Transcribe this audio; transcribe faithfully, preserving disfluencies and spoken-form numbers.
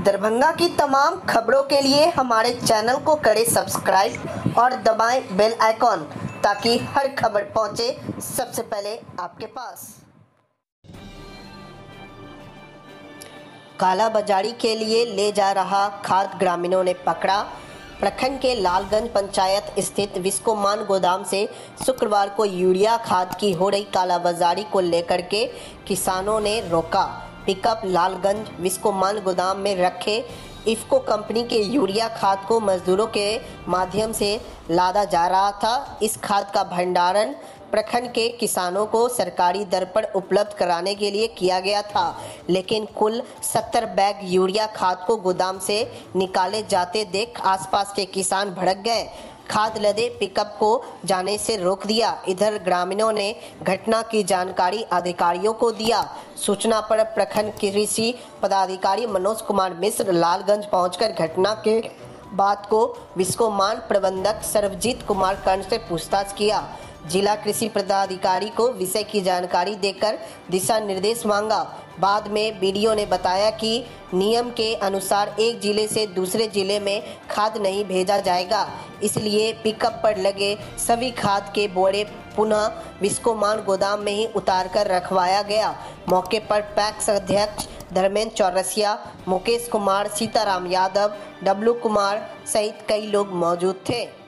दरभंगा की तमाम खबरों के लिए हमारे चैनल को करें सब्सक्राइब और दबाएं बेल आइकॉन ताकि हर खबर पहुंचे सबसे पहले आपके पास। कालाबाजारी के लिए ले जा रहा खाद ग्रामीणों ने पकड़ा। प्रखंड के लालगंज पंचायत स्थित विस्कोमान गोदाम से शुक्रवार को यूरिया खाद की हो रही कालाबाजारी को लेकर के किसानों ने रोका। पिकअप लालगंज विस्कोमान गोदाम में रखे इफ्को कंपनी के यूरिया खाद को मजदूरों के माध्यम से लादा जा रहा था। इस खाद का भंडारण प्रखंड के किसानों को सरकारी दर पर उपलब्ध कराने के लिए किया गया था, लेकिन कुल सत्तर बैग यूरिया खाद को गोदाम से निकाले जाते देख आसपास के किसान भड़क गए। खाद लदे पिकअप को जाने से रोक दिया। इधर ग्रामीणों ने घटना की जानकारी अधिकारियों को दिया। सूचना पर प्रखंड कृषि पदाधिकारी मनोज कुमार मिश्र लालगंज पहुंचकर घटना के बात को विस्कोमान प्रबंधक सर्वजीत कुमार कर्ण से पूछताछ किया। जिला कृषि पदाधिकारी को विषय की जानकारी देकर दिशा निर्देश मांगा। बाद में बीडीओ ने बताया कि नियम के अनुसार एक जिले से दूसरे जिले में खाद नहीं भेजा जाएगा, इसलिए पिकअप पर लगे सभी खाद के बोरे पुनः विस्कोमान गोदाम में ही उतार कर रखवाया गया। मौके पर पैक्स अध्यक्ष धर्मेंद्र चौरसिया, मुकेश कुमार, सीताराम यादव, डब्लू कुमार सहित कई लोग मौजूद थे।